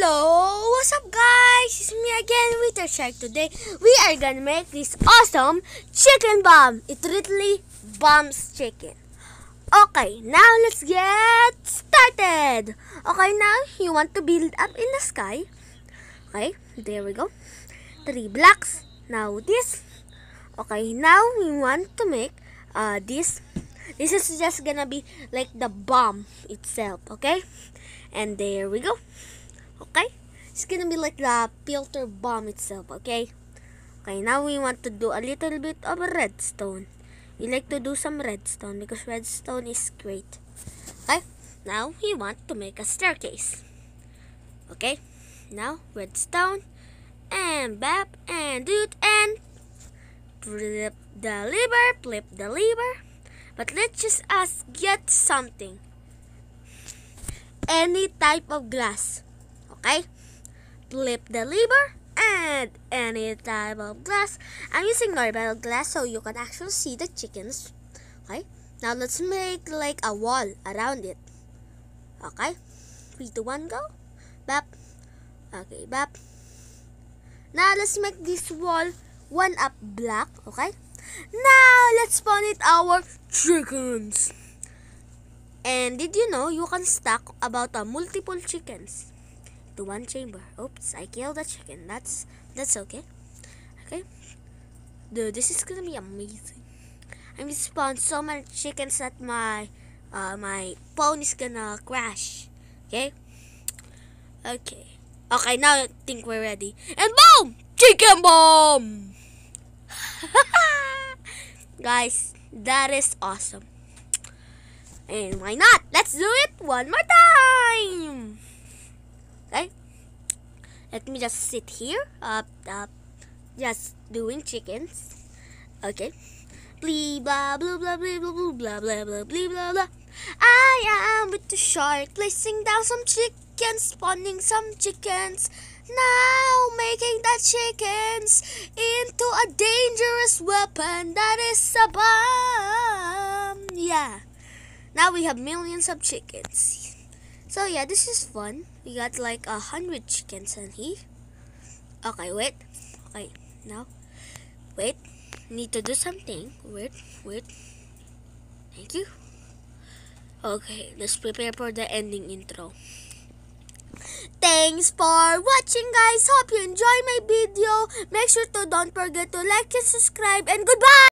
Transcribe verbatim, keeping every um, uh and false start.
Hello! What's up, guys? It's me again, Wither Shark. Today, we are gonna make this awesome chicken bomb. It literally bombs chicken. Okay, now let's get started. Okay, now you want to build up in the sky. Okay, there we go. Three blocks. Now this. Okay, now we want to make uh this. This is just gonna be like the bomb itself. Okay, and there we go. Okay, it's gonna be like the filter bomb itself. Okay, okay. Now we want to do a little bit of a redstone. We like to do some redstone because redstone is great. Okay, now we want to make a staircase. Okay, now redstone and bap and do it and flip the lever, flip the lever. But let's just ask get something. Any type of glass. Okay, flip the lever and any type of glass. I'm using normal glass so you can actually see the chickens. Okay, now let's make like a wall around it. Okay, three, two, one, go. Bap. Okay, bap. Now let's make this wall one up black. Okay, now let's spawn it our chickens. And did you know you can stack about uh, multiple chickens to one chamber? Oops, I killed the chicken. That's that's okay. Okay, dude, this is gonna be amazing. I'm gonna spawn so many chickens that my uh my phone is gonna crash. Okay, okay, okay. Now I think we're ready. And boom, chicken bomb. Guys, that is awesome. And why not? Let's do it one more time. Okay, let me just sit here, up, up, just doing chickens. Okay, blah blah blah blah blah blah blah blah blah blah blah blah. I am with the shark, placing down some chickens, spawning some chickens. Now making the chickens into a dangerous weapon that is a bomb. Yeah. Now we have millions of chickens. So yeah, this is fun. We got like a hundred chickens in here. Okay, wait. Okay, now. Wait. Need to do something. Wait, wait. Thank you. Okay, let's prepare for the ending intro. Thanks for watching, guys. Hope you enjoy my video. Make sure to don't forget to like and subscribe. And goodbye!